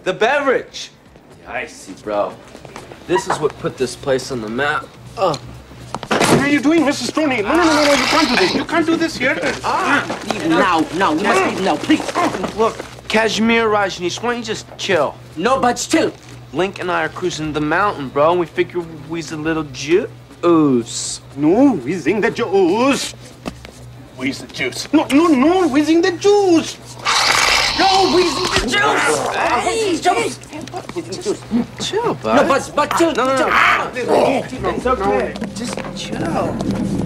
The beverage. I see, bro. This is what put this place on the map. What are you doing, Mrs. Stoney? No, you can't do this. You can't do this here. Leave now. You must leave now, please. Look, Kashmir, Rajneesh, why don't you just chill? No, but still. Link and I are cruising the mountain, bro, and we figure we's a little juice. No, whizzing the juice. Wheeze the juice. No, whizzing the juice. No, Weasel, the juice! Hey, juice! Chill, bud. No, but chill. No. It's okay. Just chill.